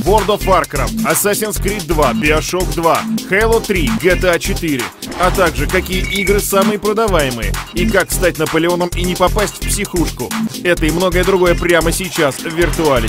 World of Warcraft, Assassin's Creed 2, BioShock 2, Halo 3, GTA 4, а также какие игры самые продаваемые и как стать Наполеоном и не попасть в психушку. Это и многое другое прямо сейчас в Виртуалити.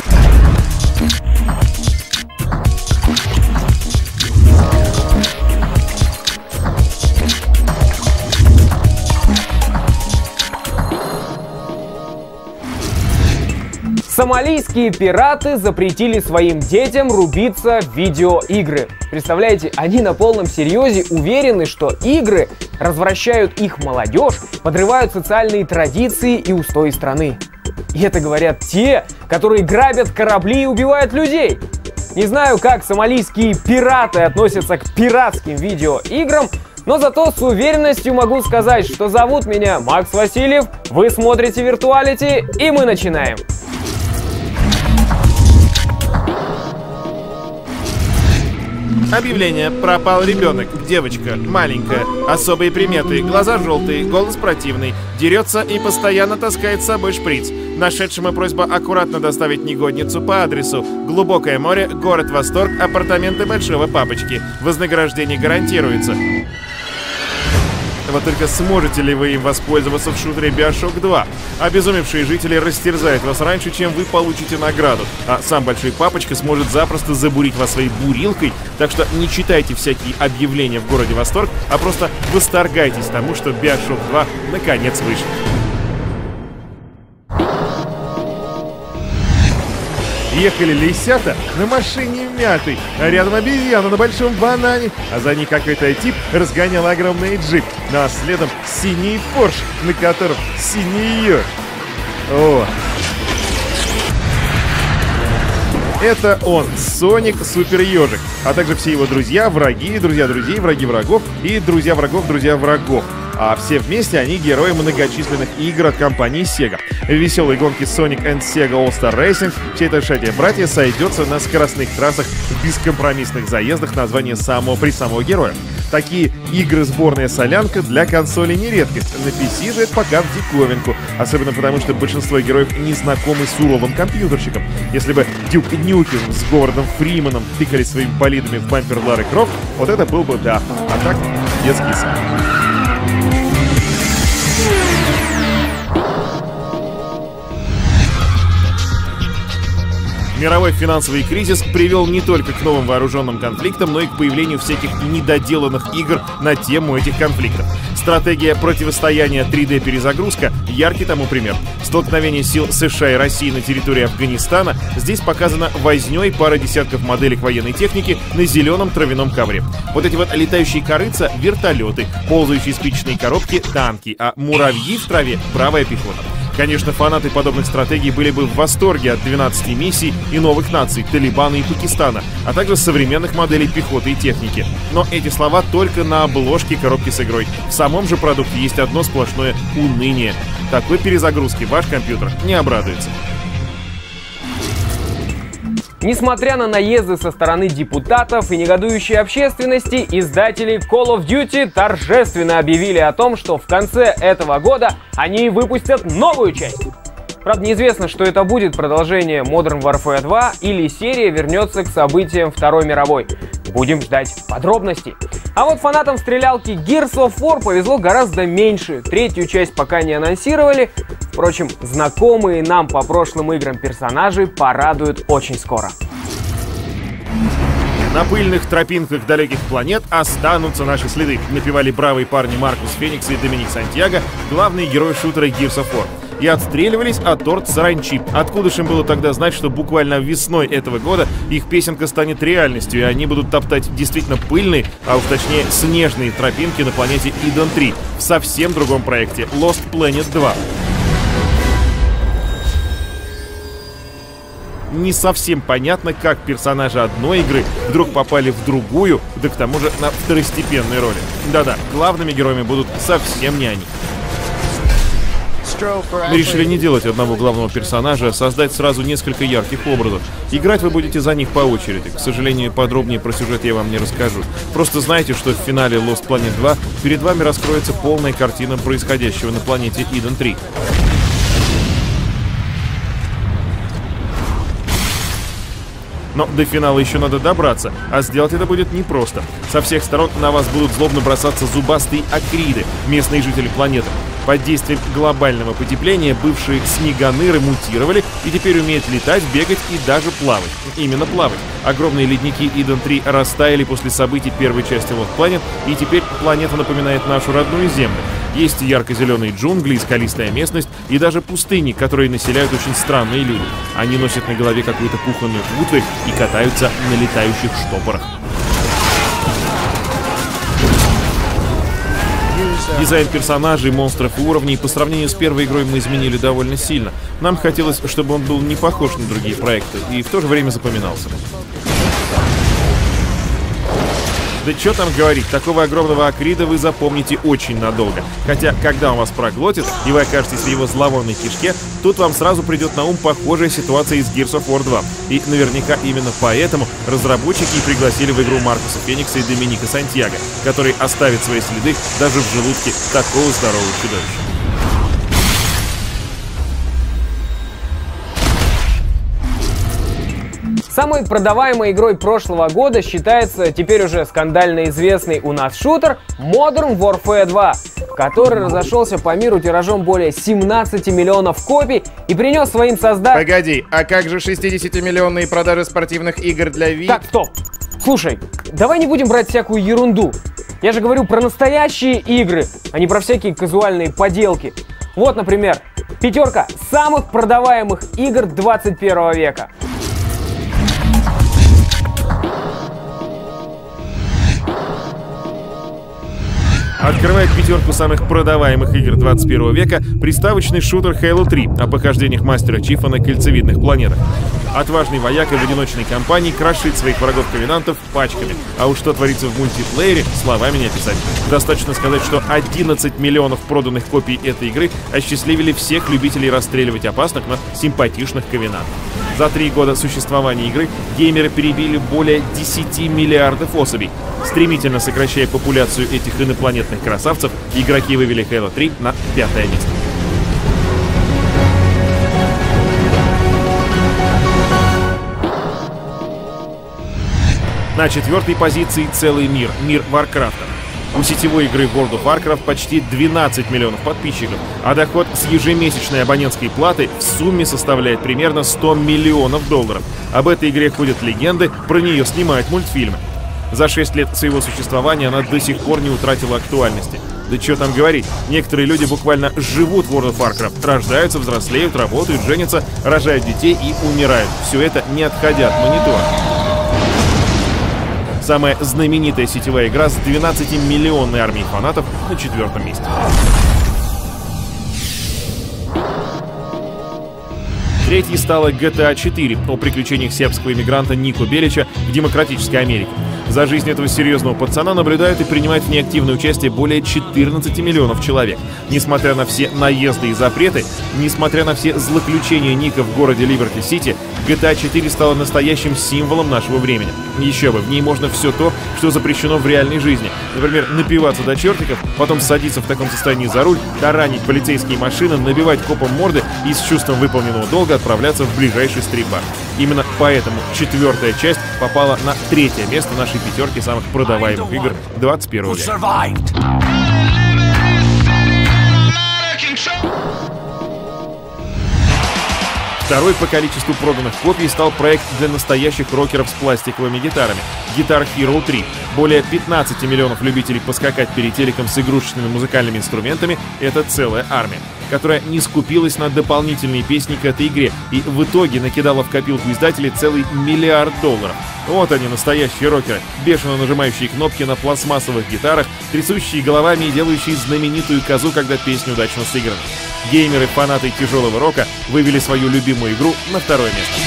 Сомалийские пираты запретили своим детям рубиться в видеоигры. Представляете, они на полном серьезе уверены, что игры развращают их молодежь, подрывают социальные традиции и устои страны. И это говорят те, которые грабят корабли и убивают людей. Не знаю, как сомалийские пираты относятся к пиратским видеоиграм, но зато с уверенностью могу сказать, что зовут меня Макс Васильев, вы смотрите Виртуалити, и мы начинаем. Объявление. Пропал ребенок. Девочка. Маленькая. Особые приметы. Глаза желтые, голос противный. Дерется и постоянно таскает с собой шприц. Нашедшему просьба аккуратно доставить негодницу по адресу: Глубокое море, город Восторг, апартаменты Большого Папочки. Вознаграждение гарантируется. Вот только сможете ли вы им воспользоваться в шутере BioShock 2? Обезумевшие жители растерзают вас раньше, чем вы получите награду. А сам Большой Папочка сможет запросто забурить вас своей бурилкой, так что не читайте всякие объявления в городе Восторг, а просто восторгайтесь тому, что BioShock 2 наконец вышел. Ехали лисята на машине мятой, а рядом обезьяна на большом банане, а за ней какой-то тип разгонял огромный джип, ну а следом синий Порш, на котором синий еж. О! Это он, Соник Супер Ежик, а также все его друзья, враги, друзья друзей, враги врагов и друзья врагов, друзья врагов. А все вместе они герои многочисленных игр от компании Sega. В веселой гонке Sonic and Sega All-Star Racing вся эта шатия братья сойдется на скоростных трассах в бескомпромиссных заездах на звание самого героя. Такие игры сборная солянка для консоли не редкость. На PC же это пока в диковинку. Особенно потому, что большинство героев не знакомы с суровым компьютерщиком. Если бы Дюк Нюкем с Говардом Фриманом тыкали своими болидами в бампер Лары Крофт, вот это был бы да. А так, детский сад. Мировой финансовый кризис привел не только к новым вооруженным конфликтам, но и к появлению всяких недоделанных игр на тему этих конфликтов. Стратегия противостояния 3D-перезагрузка – яркий тому пример. Столкновение сил США и России на территории Афганистана здесь показано вознёй пара десятков моделек военной техники на зеленом травяном ковре. Вот эти вот летающие корыца – вертолеты, ползающие спичечные коробки – танки, а муравьи в траве – правая пехота. Конечно, фанаты подобных стратегий были бы в восторге от 12 миссий и новых наций – Талибана и Пакистана, а также современных моделей пехоты и техники. Но эти слова только на обложке коробки с игрой. В самом же продукте есть одно сплошное уныние. Такой перезагрузки ваш компьютер не обрадуется. Несмотря на наезды со стороны депутатов и негодующей общественности, издатели Call of Duty торжественно объявили о том, что в конце этого года они выпустят новую часть. Правда, неизвестно, что это будет: продолжение Modern Warfare 2 или серия вернется к событиям Второй мировой. Будем ждать подробностей. А вот фанатам стрелялки Gears of War повезло гораздо меньше. Третью часть пока не анонсировали. Впрочем, знакомые нам по прошлым играм персонажи порадуют очень скоро. На пыльных тропинках далеких планет останутся наши следы, напевали бравые парни Маркус Феникс и Доминик Сантьяго, главные герои шутера Gears of War. И отстреливались от торт саранчи. Откуда ж им было тогда знать, что буквально весной этого года их песенка станет реальностью, и они будут топтать действительно пыльные, а уж точнее снежные тропинки на планете Eden 3 в совсем другом проекте Lost Planet 2. Не совсем понятно, как персонажи одной игры вдруг попали в другую, да к тому же на второстепенной роли. Да-да, главными героями будут совсем не они. Мы решили не делать одного главного персонажа, а создать сразу несколько ярких образов. Играть вы будете за них по очереди. К сожалению, подробнее про сюжет я вам не расскажу. Просто знайте, что в финале Lost Planet 2 перед вами раскроется полная картина происходящего на планете Eden 3. Но до финала еще надо добраться, а сделать это будет непросто. Со всех сторон на вас будут злобно бросаться зубастые акриды, местные жители планеты. Под действием глобального потепления бывшие снегоныры мутировали и теперь умеют летать, бегать и даже плавать. Именно плавать. Огромные ледники Иден-3 растаяли после событий первой части Lost Planet, и теперь планета напоминает нашу родную Землю. Есть ярко-зеленые джунгли, скалистая местность и даже пустыни, которые населяют очень странные люди. Они носят на голове какую-то кухонную утварь и катаются на летающих штопорах. Дизайн персонажей, монстров и уровней по сравнению с первой игрой мы изменили довольно сильно. Нам хотелось, чтобы он был не похож на другие проекты и в то же время запоминался. Да что там говорить, такого огромного акрида вы запомните очень надолго. Хотя, когда он вас проглотит, и вы окажетесь в его зловонной кишке, тут вам сразу придет на ум похожая ситуация из Gears of War 2. И наверняка именно поэтому разработчики и пригласили в игру Маркуса Феникса и Доминика Сантьяго, который оставит свои следы даже в желудке такого здорового чудовища. Самой продаваемой игрой прошлого года считается теперь уже скандально известный у нас шутер Modern Warfare 2, который разошелся по миру тиражом более 17 миллионов копий и принес своим создателям... Погоди, а как же 60-миллионные продажи спортивных игр для Wii? Так, стоп! Слушай, давай не будем брать всякую ерунду. Я же говорю про настоящие игры, а не про всякие казуальные поделки. Вот, например, 5 самых продаваемых игр 21 века. Открывает 5 самых продаваемых игр 21 века приставочный шутер Halo 3 о похождениях мастера Чифа на кольцевидных планетах. Отважный вояка в одиночной кампании крошит своих врагов-ковенантов пачками. А уж что творится в мультиплеере, словами не описать. Достаточно сказать, что 11 миллионов проданных копий этой игры осчастливили всех любителей расстреливать опасных, но симпатичных ковенантов. За 3 года существования игры геймеры перебили более 10 миллиардов особей. Стремительно сокращая популяцию этих инопланетных красавцев, игроки вывели Halo 3 на 5-е место. На 4-й позиции целый мир — мир Варкрафта. У сетевой игры World of Warcraft почти 12 миллионов подписчиков, а доход с ежемесячной абонентской платы в сумме составляет примерно 100 миллионов долларов. Об этой игре ходят легенды, про нее снимают мультфильмы. За 6 лет своего существования она до сих пор не утратила актуальности. Да что там говорить, некоторые люди буквально живут в World of Warcraft, рождаются, взрослеют, работают, женятся, рожают детей и умирают. Все это не отходя от монитора. Самая знаменитая сетевая игра с 12-миллионной армией фанатов на 4-м месте. Третьей стала GTA 4 о приключениях сербского иммигранта Нико Белича в демократической Америке. За жизнь этого серьезного пацана наблюдают и принимают в ней активное участие более 14 миллионов человек. Несмотря на все наезды и запреты, несмотря на все злоключения Ника в городе Либерти-Сити, GTA 4 стала настоящим символом нашего времени. Еще бы, в ней можно все то, что запрещено в реальной жизни. Например, напиваться до чертиков, потом садиться в таком состоянии за руль, таранить полицейские машины, набивать копам морды и с чувством выполненного долга отправляться в ближайший стрип-бар. Именно поэтому 4-я часть попала на 3-е место нашей 5 самых продаваемых игр 21 века. Второй по количеству проданных копий стал проект для настоящих рокеров с пластиковыми гитарами — Guitar Hero 3. Более 15 миллионов любителей поскакать перед телеком с игрушечными музыкальными инструментами — это целая армия, которая не скупилась на дополнительные песни к этой игре и в итоге накидала в копилку издателей целый $1 миллиард. Вот они, настоящие рокеры, бешено нажимающие кнопки на пластмассовых гитарах, трясущие головами и делающие знаменитую козу, когда песня удачно сыграна. Геймеры, фанаты тяжелого рока вывели свою любимую игру на 2-е место.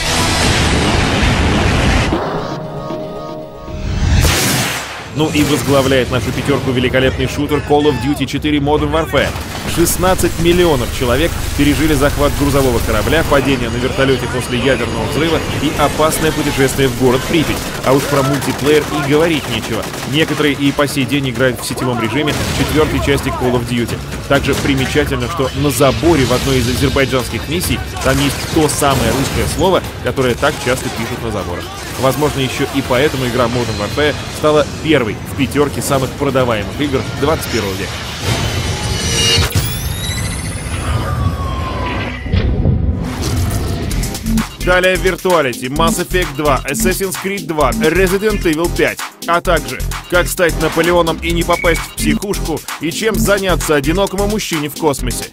Ну и возглавляет нашу 5-ку великолепный шутер Call of Duty 4 Modern Warfare. 16 миллионов человек пережили захват грузового корабля, падение на вертолете после ядерного взрыва и опасное путешествие в город Припять. А уж про мультиплеер и говорить нечего. Некоторые и по сей день играют в сетевом режиме 4-й части Call of Duty. Также примечательно, что на заборе в одной из азербайджанских миссий там есть то самое русское слово, которое так часто пишут на заборах. Возможно, еще и поэтому игра Modern Warfare стала первой в пятерке самых продаваемых игр 21 века. Далее Virtuality, Mass Effect 2, Assassin's Creed 2, Resident Evil 5, а также как стать Наполеоном и не попасть в психушку, и чем заняться одинокому мужчине в космосе.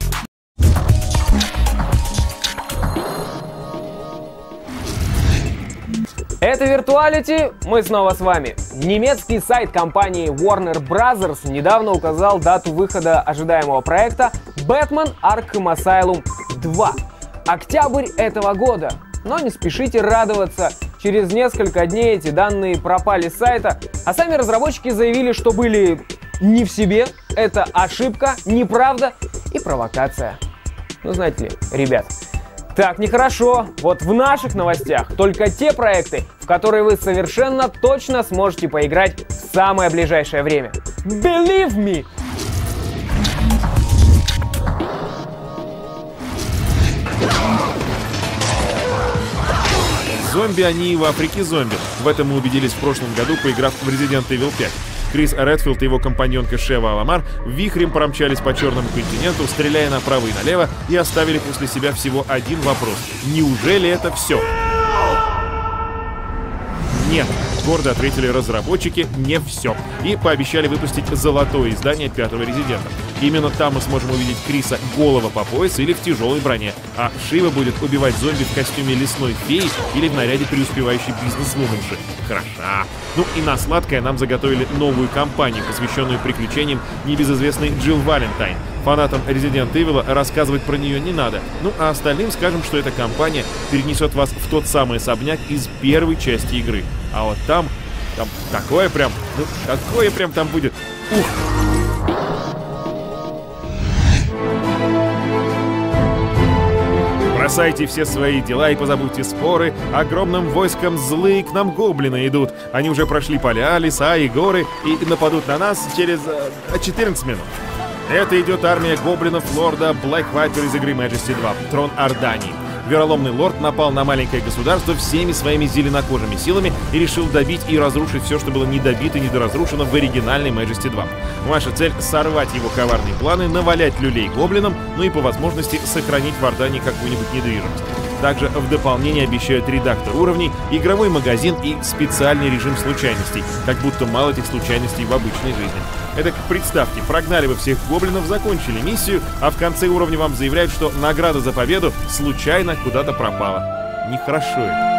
Это Virtuality, мы снова с вами. Немецкий сайт компании Warner Bros. Недавно указал дату выхода ожидаемого проекта Batman Arkham Asylum 2. Октябрь этого года. Но не спешите радоваться. Через несколько дней эти данные пропали с сайта, а сами разработчики заявили, что были не в себе. Это ошибка, неправда и провокация. Ну, знаете ли, ребят, так нехорошо. Вот в наших новостях только те проекты, в которые вы совершенно точно сможете поиграть в самое ближайшее время. Believe me! Зомби они и в Африке зомби. В этом мы убедились в прошлом году, поиграв в Resident Evil 5. Крис Редфилд и его компаньонка Шева Аламар вихрем промчались по черному континенту, стреляя направо и налево, и оставили после себя всего один вопрос. Неужели это все? Нет, гордо ответили разработчики, не все. И пообещали выпустить золотое издание пятого Резидента. Именно там мы сможем увидеть Криса голого по пояс или в тяжелой броне, а Шива будет убивать зомби в костюме лесной феи или в наряде преуспевающей бизнес-вуменши. Хороша. Ну и на сладкое нам заготовили новую кампанию, посвященную приключениям небезызвестной Джилл Валентайн. Фанатам Resident Evil рассказывать про нее не надо. Ну а остальным скажем, что эта кампания перенесет вас в тот самый особняк из первой части игры. А вот там такое прям там будет. Ух! Бросайте все свои дела и позабудьте споры. Огромным войском злые к нам гоблины идут. Они уже прошли поля, леса и горы и нападут на нас через 14 минут. Это идет армия гоблинов лорда Black Viper из игры Majesty 2, Трон Ардании. Вероломный лорд напал на маленькое государство всеми своими зеленокожими силами и решил добить и разрушить все, что было недобито и недоразрушено в оригинальной Majesty 2. Ваша цель — сорвать его коварные планы, навалять люлей гоблинам, ну и по возможности сохранить в Ардании какую-нибудь недвижимость. Также в дополнение обещают редактор уровней, игровой магазин и специальный режим случайностей, как будто мало этих случайностей в обычной жизни. Это как представьте, прогнали вы всех гоблинов, закончили миссию, а в конце уровня вам заявляют, что награда за победу случайно куда-то пропала. Нехорошо это.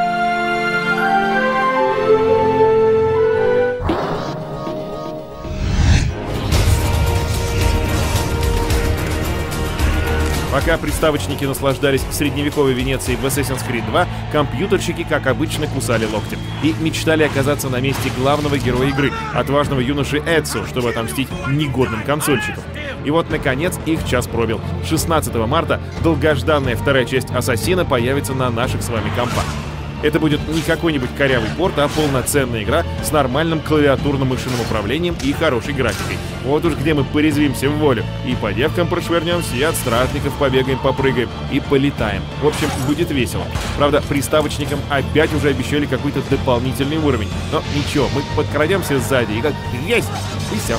Пока приставочники наслаждались средневековой Венецией в Assassin's Creed 2, компьютерщики, как обычно, кусали локти и мечтали оказаться на месте главного героя игры, отважного юноши Эдсо, чтобы отомстить негодным консольщикам. И вот, наконец, их час пробил. 16 марта долгожданная вторая часть Ассасина появится на наших с вами компах. Это будет не какой-нибудь корявый порт, а полноценная игра с нормальным клавиатурно-мышиным управлением и хорошей графикой. Вот уж где мы порезвимся в волю. И по девкам прошвырнемся, и от стражников побегаем, попрыгаем, и полетаем. В общем, будет весело. Правда, приставочникам опять уже обещали какой-то дополнительный уровень. Но ничего, мы подкрадемся сзади и как есть, и все.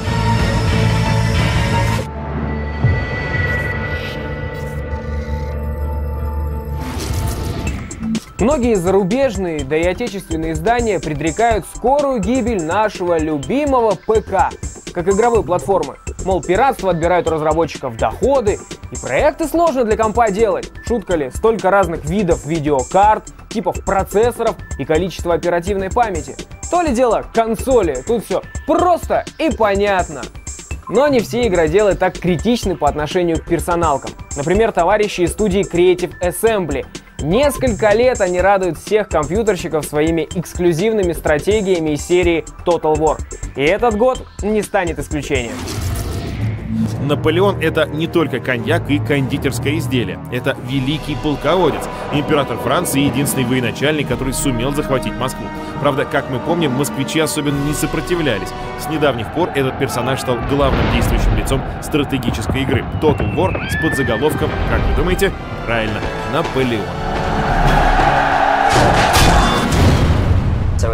Многие зарубежные, да и отечественные издания предрекают скорую гибель нашего любимого ПК, как игровой платформы. Мол, пиратство отбирает у разработчиков доходы, и проекты сложно для компа делать. Шутка ли, столько разных видов видеокарт, типов процессоров и количество оперативной памяти. То ли дело консоли, тут все просто и понятно. Но не все игроделы так критичны по отношению к персоналкам. Например, товарищи из студии Creative Assembly. Несколько лет они радуют всех компьютерщиков своими эксклюзивными стратегиями из серии Total War. И этот год не станет исключением. Наполеон — это не только коньяк и кондитерское изделие. Это великий полководец, император Франции и единственный военачальник, который сумел захватить Москву. Правда, как мы помним, москвичи особенно не сопротивлялись. С недавних пор этот персонаж стал главным действующим лицом стратегической игры Total War с подзаголовком, как вы думаете, правильно, Наполеон.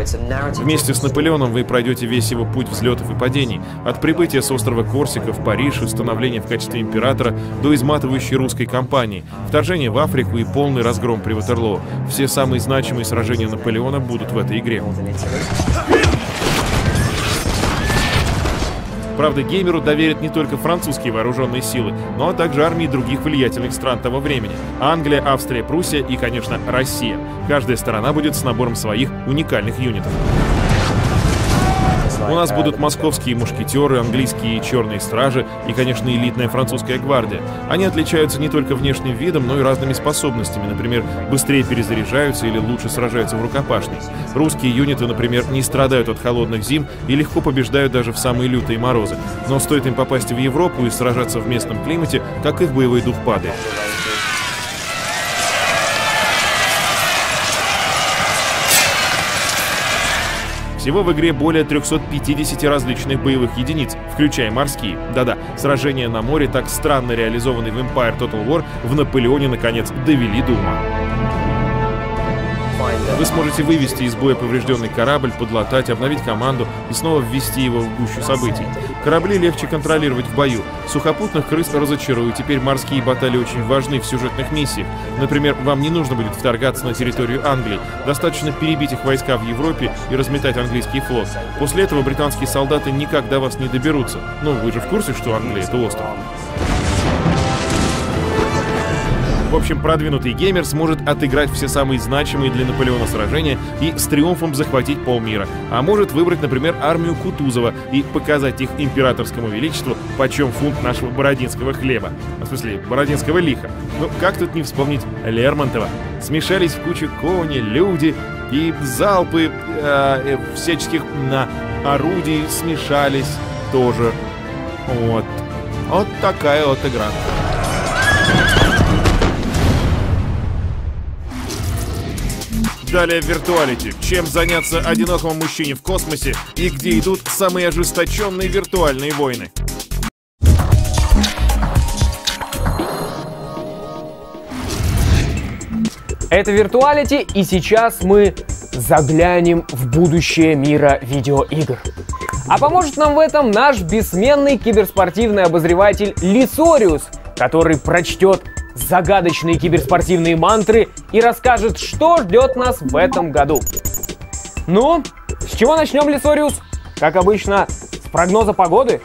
Вместе с Наполеоном вы пройдете весь его путь взлетов и падений, от прибытия с острова Корсика в Париж и становления в качестве императора до изматывающей русской кампании, вторжения в Африку и полный разгром при Ватерлоо. Все самые значимые сражения Наполеона будут в этой игре. Правда, геймеру доверят не только французские вооруженные силы, но также армии других влиятельных стран того времени. Англия, Австрия, Пруссия и, конечно, Россия. Каждая сторона будет с набором своих уникальных юнитов. У нас будут московские мушкетеры, английские черные стражи и, конечно, элитная французская гвардия. Они отличаются не только внешним видом, но и разными способностями. Например, быстрее перезаряжаются или лучше сражаются в рукопашной. Русские юниты, например, не страдают от холодных зим и легко побеждают даже в самые лютые морозы. Но стоит им попасть в Европу и сражаться в местном климате, как их боевой дух падает. Всего в игре более 350 различных боевых единиц, включая морские. Да-да, сражения на море, так странно реализованные в Empire Total War, в Наполеоне, наконец, довели до ума. Вы сможете вывести из боя поврежденный корабль, подлатать, обновить команду и снова ввести его в гущу событий. Корабли легче контролировать в бою. Сухопутных крыс разочарую, теперь морские баталии очень важны в сюжетных миссиях. Например, вам не нужно будет вторгаться на территорию Англии. Достаточно перебить их войска в Европе и разметать английский флот. После этого британские солдаты никак до вас не доберутся. Ну, вы же в курсе, что Англия — это остров. В общем, продвинутый геймер сможет отыграть все самые значимые для Наполеона сражения и с триумфом захватить полмира. А может выбрать, например, армию Кутузова и показать их императорскому величеству, почем фунт нашего бородинского хлеба. В смысле, бородинского лиха. Ну, как тут не вспомнить Лермонтова? Смешались в кучу кони, люди и залпы всяческих орудий смешались тоже. Вот такая вот игра. Далее в виртуалити. Чем заняться одинокому мужчине в космосе и где идут самые ожесточенные виртуальные войны. Это виртуалити, и сейчас мы заглянем в будущее мира видеоигр. А поможет нам в этом наш бессменный киберспортивный обозреватель Лисориус, который прочтет загадочные киберспортивные мантры и расскажет, что ждет нас в этом году. Ну, с чего начнем, Лисориус? Как обычно, с прогноза погоды.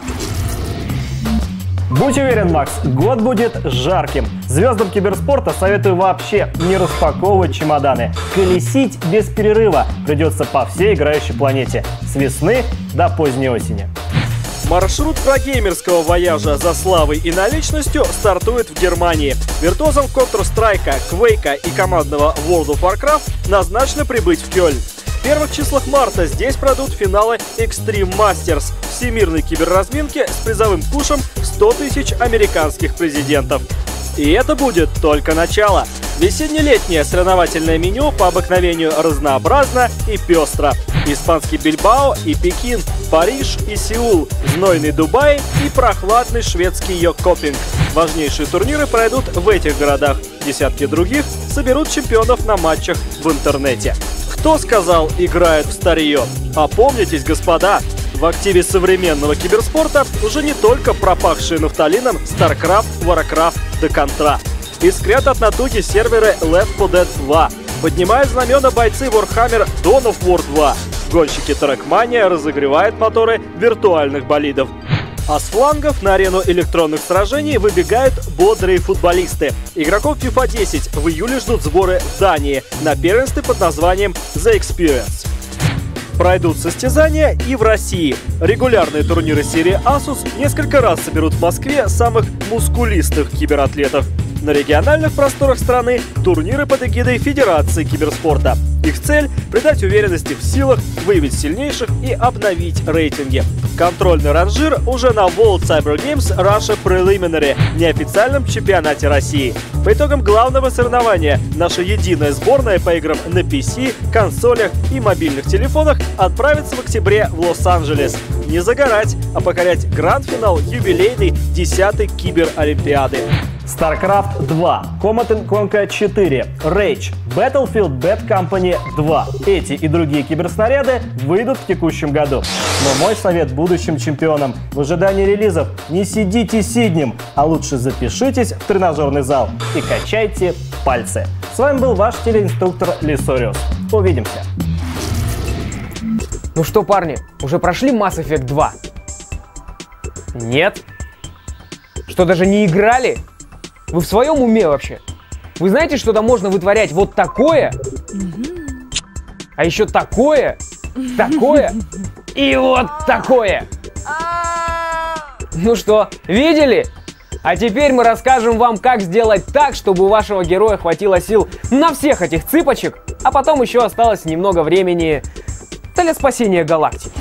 Будь уверен, Макс, год будет жарким. Звездам киберспорта советую вообще не распаковывать чемоданы. Колесить без перерыва придется по всей играющей планете. С весны до поздней осени. Маршрут прогеймерского вояжа за славой и наличностью стартует в Германии. Виртуозам Counter-Strike, Quake и командного World of Warcraft назначено прибыть в Кёльн. В первых числах марта здесь пройдут финалы Extreme Masters — всемирной киберразминки с призовым кушем в 100 тысяч американских президентов. И это будет только начало. Весенне-летнее соревновательное меню по обыкновению разнообразно и пестро. Испанский Бильбао и Пекин, Париж и Сеул, знойный Дубай и прохладный шведский Йокопинг. Важнейшие турниры пройдут в этих городах. Десятки других соберут чемпионов на матчах в интернете. Кто сказал «играет в старье»? Опомнитесь, господа! В активе современного киберспорта уже не только пропахшие нафталином StarCraft, Warcraft да Contra. Искрят от натуги серверы Left 4 Dead 2. Поднимают знамена бойцы Warhammer Dawn of War 2. Гонщики Trackmania разогревают моторы виртуальных болидов. А с флангов на арену электронных сражений выбегают бодрые футболисты. Игроков FIFA 10 в июле ждут сборы в Дании на первенстве под названием The Experience. Пройдут состязания и в России. Регулярные турниры серии Asus несколько раз соберут в Москве самых мускулистых кибератлетов. На региональных просторах страны турниры под эгидой Федерации киберспорта. Их цель – придать уверенности в силах, выявить сильнейших и обновить рейтинги. Контрольный ранжир уже на World Cyber Games Russia Preliminary, неофициальном чемпионате России. По итогам главного соревнования наша единая сборная по играм на PC, консолях и мобильных телефонах отправится в октябре в Лос-Анджелес. Не загорать, а покорять гранд-финал юбилейной 10-й Киберолимпиады. StarCraft 2, Command & Conquer 4, Rage, Battlefield Bad Company 2. Эти и другие киберснаряды выйдут в текущем году. Но мой совет будущим чемпионам в ожидании релизов: не сидите сиднем, а лучше запишитесь в тренажерный зал и качайте пальцы. С вами был ваш телеинструктор Лисориус. Увидимся. Ну что, парни, уже прошли Mass Effect 2? Нет? Что, даже не играли? Вы в своем уме вообще? Вы знаете, что там можно вытворять вот такое? А еще такое, такое и вот такое. Ну что, видели? А теперь мы расскажем вам, как сделать так, чтобы у вашего героя хватило сил на всех этих цыпочек, а потом еще осталось немного времени для спасения галактики.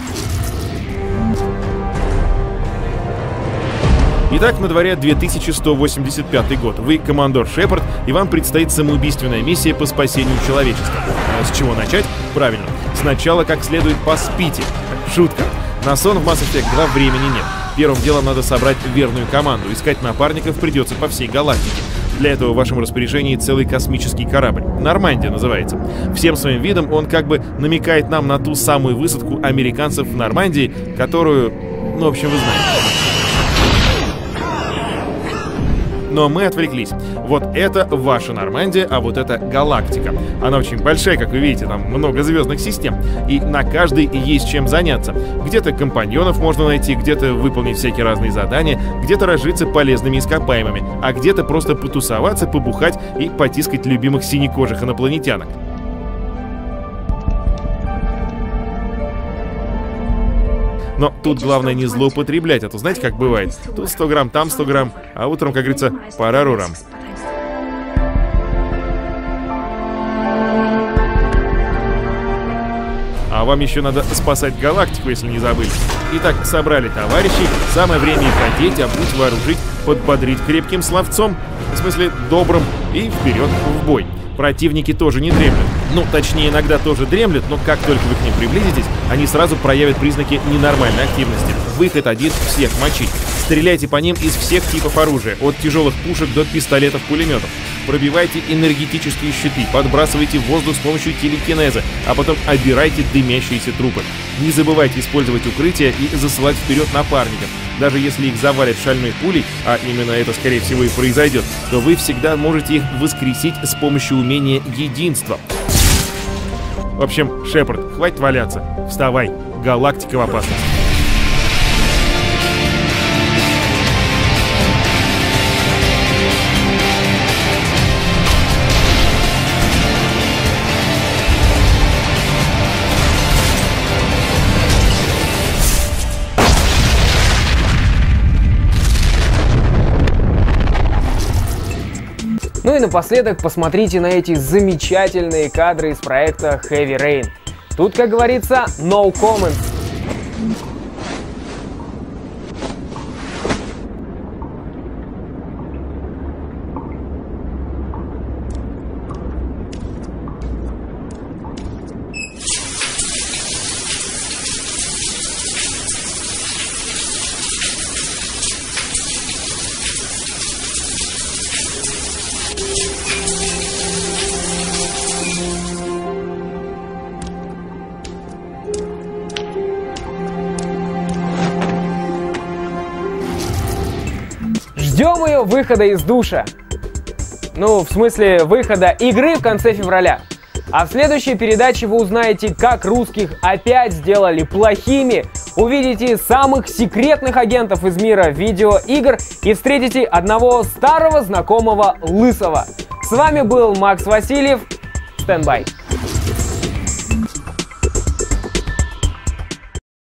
Итак, на дворе 2185 год. Вы командор Шепард, и вам предстоит самоубийственная миссия по спасению человечества. А с чего начать? Правильно. Сначала как следует поспите. Шутка. На сон в Mass Effect 2 времени нет. Первым делом надо собрать верную команду. Искать напарников придется по всей галактике. Для этого в вашем распоряжении целый космический корабль. Нормандия называется. Всем своим видом он как бы намекает нам на ту самую высадку американцев в Нормандии, которую, ну, в общем, вы знаете. Но мы отвлеклись. Вот это ваша Нормандия, а вот это галактика. Она очень большая, как вы видите, там много звездных систем. И на каждой есть чем заняться. Где-то компаньонов можно найти, где-то выполнить всякие разные задания, где-то разжиться полезными ископаемыми, а где-то просто потусоваться, побухать и потискать любимых синекожих инопланетянок. Но тут главное не злоупотреблять, а то знаете, как бывает. Тут 100 грамм, там 100 грамм, а утром, как говорится, парарурам. А вам еще надо спасать галактику, если не забыли. Итак, собрали товарищей, самое время их одеть, обуть, вооружить, подбодрить крепким словцом, в смысле добрым, и вперед в бой. Противники тоже не дремлют. Ну, точнее, иногда тоже дремлют, но как только вы к ним приблизитесь, они сразу проявят признаки ненормальной активности. Выход один — всех мочить. Стреляйте по ним из всех типов оружия, от тяжелых пушек до пистолетов-пулеметов. Пробивайте энергетические щиты, подбрасывайте в воздух с помощью телекинеза, а потом обирайте дымящиеся трупы. Не забывайте использовать укрытие и засылать вперед напарников. Даже если их завалят шальной пулей, а именно это, скорее всего, и произойдет, то вы всегда можете их воскресить с помощью умения единства. В общем, Шепард, хватит валяться. Вставай, галактика в опасности. Ну и напоследок посмотрите на эти замечательные кадры из проекта Heavy Rain. Тут, как говорится, no comment. Ждем ее выхода из душа. Ну, в смысле, выхода игры в конце февраля. А в следующей передаче вы узнаете, как русских опять сделали плохими, увидите самых секретных агентов из мира видеоигр и встретите одного старого знакомого лысого. С вами был Макс Васильев. Стендбай.